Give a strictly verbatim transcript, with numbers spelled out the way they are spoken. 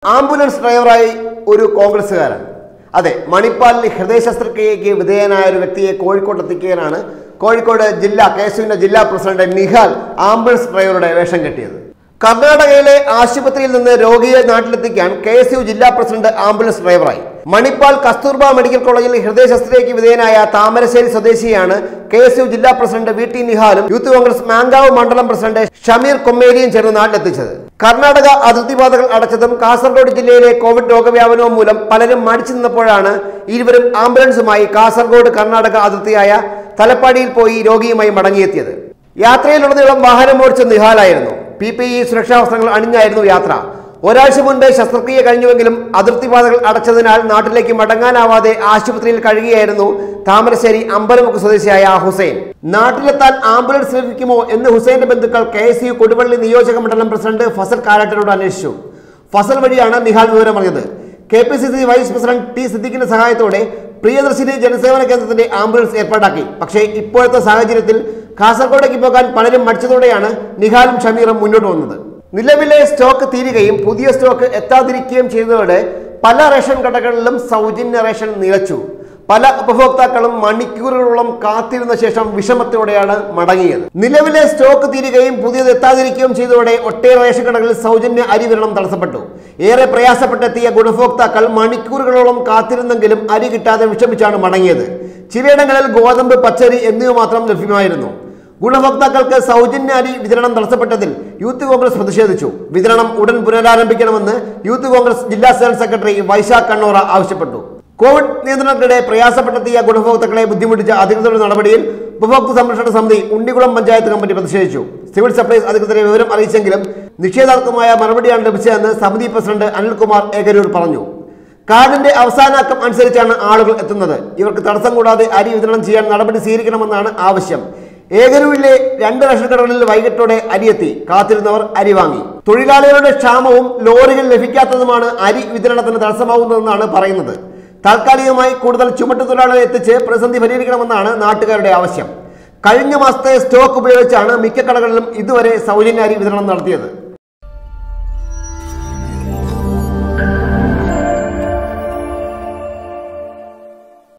Ambulance ഡ്രൈവറായി ഒരു കോൺഗ്രസ്സുകാരൻ. അതെ, മണിപ്പാലിൽ ഹൃദയ ശസ്ത്രക്രിയയ്ക്ക് വിധേയനായ ഒരു വ്യക്തിയെ കോഴിക്കോട്ട് എത്തിക്കാനാണ് കോഴിക്കോട് ജില്ലാ കെ എസ് യുവിന്റെ ജില്ലാ പ്രസിഡന്റ് നിഹാൽ ആംബുലൻസ് ഡ്രൈവറുടെ വേഷം കെട്ടിയത്. കർണാടകയിലെ ആശുപത്രിയിൽ നിന്ന് രോഗിയെ നാട്ടിലെത്തിക്കാൻ കെ എസ് യു ജില്ലാ പ്രസിഡന്റ് ആംബുലൻസ് ഡ്രൈവറായി. മണിപ്പാൽ കസ്തൂർബ മെഡിക്കൽ കോളേജിൽ ഹൃദയ ശസ്ത്രക്രിയയ്ക്ക് വിധേയനായ താമരശ്ശേരി സ്വദേശിയാണ് കെ എസ് യു ജില്ലാ പ്രസിഡന്റ് വി ടി നിഹാലും യൂത്ത് കോൺഗ്രസ് മാങ്കാവ് മണ്ഡലം പ്രസിഡന്റ് ഷമീർ കൊമ്മേരിയും ചേർന്ന് നാട്ടിലെത്തിച്ചത്. കർണാടക അതിർത്തിപാതകൾ അടച്ചതും കാസർഗോഡ് ജില്ലയിലെ കോവിഡ് രോഗവ്യാപനവും മൂലം പലരും മടിച്ചു നിന്നപ്പോഴാണ് ഇരുവരും ആംബുലൻസുമായി കാസർഗോഡ് കർണാടക അതിർത്തിയായ തലപ്പാടിയിൽ പോയി രോഗിയുമായി മടങ്ങിയെത്തിയത്. യാത്രയിലുടനീളം വാഹനം ഓടിച്ച നിഹാലായിരുന്നു. പി പി ഇ സുരക്ഷാ വസ്ത്രങ്ങൾ അണിഞ്ഞായിരുന്നു യാത്ര. ഒരാഴ്ച മുൻപ് ശസ്ത്രക്രിയ കഴിഞ്ഞുവെങ്കിലും അതിർത്തിപാതകൾ അടച്ചതിനാൽ നാട്ടിലേക്ക് മടങ്ങാനാവാതെ ആശുപത്രിയിൽ കഴിയുകയായിരുന്നു താമരശ്ശേരി അമ്പലമുക്ക് സ്വദേശിയായ ഹുസൈൻ. നാട്ടിലെത്താൻ ആംബുലൻസ് ലഭിക്കുമോ എന്ന് ഹുസൈന്റെ ബന്ധുക്കൾ കെ എസ് യു കൊടുവള്ളി നിയോജക മണ്ഡലം പ്രസിഡന്റ് ഫസൽ കാരാട്ടിനോട് അന്വേഷിച്ചു. ഫസൽ വഴിയാണ് നിഹാൽ വിവരം അറിഞ്ഞത്. K P C C vice president T സിദ്ദിഖിന്റെ സഹായത്തോടെ പ്രിയദർശിനി ജനസേവന കേന്ദ്രത്തിന്റെ ആംബുലൻസ് ഏർപ്പാടാക്കി. പക്ഷേ ഇപ്പോഴത്തെ സാഹചര്യത്തിൽ കാസർഗോഡേക്ക് പോകാൻ പലരും മടിച്ചതോടെയാണ് നിഹാലും ഷമീറും മുന്നോട്ട് വന്നത്. നിലവിലെ സ്റ്റോക്ക് തീരുകയും പുതിയ സ്റ്റോക്ക് എത്താതിരിക്കുകയും ചെയ്തതോടെ പല റേഷൻ കടകളിലും സൗജന്യ റേഷൻ നിലച്ചു. പല ഉപഭോക്താക്കളും മണിക്കൂറുകളോളം കാത്തിരുന്ന ശേഷം വിഷമത്തോടെയാണ് മടങ്ങിയത്. നിലവിലെ സ്റ്റോക്ക് തീരുകയും പുതിയത് എത്താതിരിക്കുകയും ചെയ്തതോടെ ഒട്ടേറെ റേഷൻ കടകളിൽ സൗജന്യ അരി വിതരണം തടസ്സപ്പെട്ടു. ഏറെ പ്രയാസപ്പെട്ടെത്തിയ ഗുണഭോക്താക്കൾ മണിക്കൂറുകളോളം കാത്തിരുന്നെങ്കിലും അരി കിട്ടാതെ വിഷമിച്ചാണ് മടങ്ങിയത്. ചിലയിടങ്ങളിൽ ഗോതമ്പ്, പച്ചരി എന്നിവ മാത്രം ലഭ്യമായിരുന്നു. ഗുണഭോക്താക്കൾക്ക് സൗജന്യ അരി വിതരണം തടസ്സപ്പെട്ടതിൽ യൂത്ത് കോൺഗ്രസ് പ്രതിഷേധിച്ചു. വിതരണം ഉടൻ പുനരാരംഭിക്കണമെന്ന് യൂത്ത് കോൺഗ്രസ് ജില്ലാ ജനറൽ സെക്രട്ടറി വൈശാഖ് കണ്ണോറ ആവശ്യപ്പെട്ടു. കോവിഡ് നിയന്ത്രണത്തിനിടെ പ്രയാസപ്പെട്ടെത്തിയ ഗുണഭോക്താക്കളെ ബുദ്ധിമുട്ടിച്ച അധികൃതരുടെ നടപടിയിൽ ഉപഭോക്തൃ സംരക്ഷണ സമിതി ഉണ്ണികുളം പഞ്ചായത്ത് കമ്മിറ്റി പ്രതിഷേധിച്ചു. സിവിൽ സപ്ലൈസ് അധികൃതരെ വിവരം അറിയിച്ചെങ്കിലും നിഷേധാത്മകമായ മറുപടിയാണ് ലഭിച്ചതെന്ന് സമിതി പ്രസിഡന്റ് അനിൽകുമാർ ഏകരൂർ പറഞ്ഞു. കാർഡിന്റെ അവസാന അക്കം അനുസരിച്ചാണ് ആളുകൾ എത്തുന്നത്. ഇവർക്ക് തടസ്സം കൂടാതെ അരി വിതരണം ചെയ്യാൻ നടപടി സ്വീകരിക്കണമെന്നാണ് ആവശ്യം. ഏകരൂരിലെ രണ്ട് റേഷൻ കടകളിൽ വൈകിട്ടോടെ അരിയെത്തി. കാത്തിരുന്നവർ അരി വാങ്ങി. തൊഴിലാളികളുടെ ക്ഷാമവും ലോറികൾ ലഭിക്കാത്തതുമാണ് അരി വിതരണത്തിന് തടസ്സമാവുന്നതെന്നാണ് പറയുന്നത്. താൽക്കാലികമായി കൂടുതൽ ചുമട്ടു തൊഴിലാളികളെ എത്തിച്ച് പ്രതിസന്ധി പരിഹരിക്കണമെന്നാണ് നാട്ടുകാരുടെ ആവശ്യം. കഴിഞ്ഞ മാസത്തെ സ്റ്റോക്ക് ഉപയോഗിച്ചാണ് മിക്ക കടകളിലും ഇതുവരെ സൗജന്യ അരി വിതരണം നടത്തിയത്.